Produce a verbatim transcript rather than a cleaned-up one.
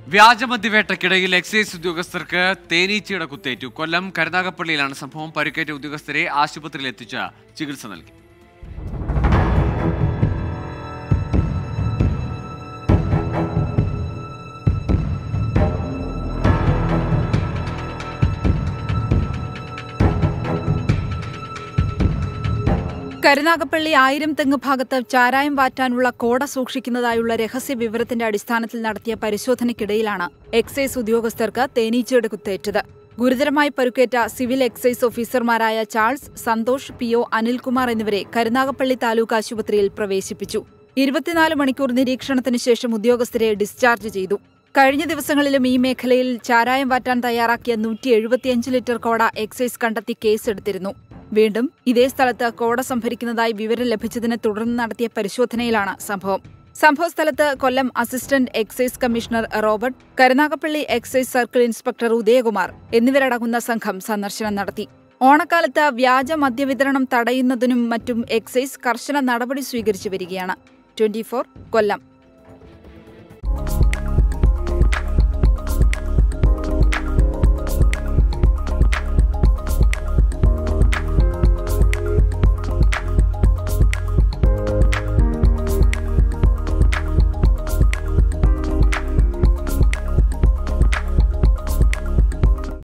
വ്യാജമദ്യവേട്ടക്കിടയിൽ excise ഉദ്യോഗസ്ഥർക്ക് തേനീച്ചയുടെ കുത്തേറ്റു. കൊല്ലം കരുനാഗപ്പള്ളിയിലാണ് സംഭവം. പരിക്കേറ്റ ഉദ്യോഗസ്ഥരെ ആശുപത്രിയിൽ എത്തിച്ച് ചികിത്സ നൽകി. കരുനാഗപ്പള്ളി ആയിരം തെങ്ങ് ഭാഗത്ത് ചാരായം വാറ്റാനുള്ള കോട സൂക്ഷിക്കുന്നതായുള്ള രഹസ്യ വിവരത്തിന്റെ അടിസ്ഥാനത്തിൽ നടത്തിയ പരിശോധനയ്ക്കിടയിലാണ് എക്സൈസ് ഉദ്യോഗസ്ഥർക്ക് തേനീച്ചയുടെ കുത്തേറ്റത്. ഗുരുതരമായി പരുക്കേറ്റ സിവിൽ എക്സൈസ് ഓഫീസർമാരായ Charles, Santhosh, P O Anilkumar എന്നിവരെ കരുനാഗപ്പള്ളി താലൂക്ക് ആശുപത്രിയിൽ പ്രവേശിപ്പിച്ചു. ഇരുപത്തിനാല് മണിക്കൂർ നിരീക്ഷണത്തിന് ശേഷം ഉദ്യോഗസ്ഥരെ ഡിസ്ചാർജ് ചെയ്തു. കഴിഞ്ഞ ദിവസങ്ങളിലും ഈ മേഖലയിൽ ചാരായം വാറ്റാൻ തയ്യാറാക്കിയ നൂറ്റി എഴുപത്തിയഞ്ച് ലിറ്റർ കോട എക്സൈസ് കണ്ടെത്തി കേസെടുത്തിരുന്നു. വീണ്ടും ഇതേ സ്ഥലത്ത് കോട സംഭരിക്കുന്നതായി വിവരം ലഭിച്ചതിനെ തുടർന്ന് നടത്തിയ പരിശോധനയിലാണ് സംഭവം. സംഭവസ്ഥലത്ത് Kollam assistant excise commissioner Robert, Karunagappally excise circle inspector Udayakumar എന്നിവരടങ്ങുന്ന സംഘം സന്ദർശനം നടത്തി. ഓണക്കാലത്ത് വ്യാജ മദ്യവിതരണം തടയുന്നതിനും മറ്റും എക്സൈസ് കർശന നടപടി സ്വീകരിച്ചു വരികയാണ്. ട്വന്റി ഫോർ കൊല്ലം.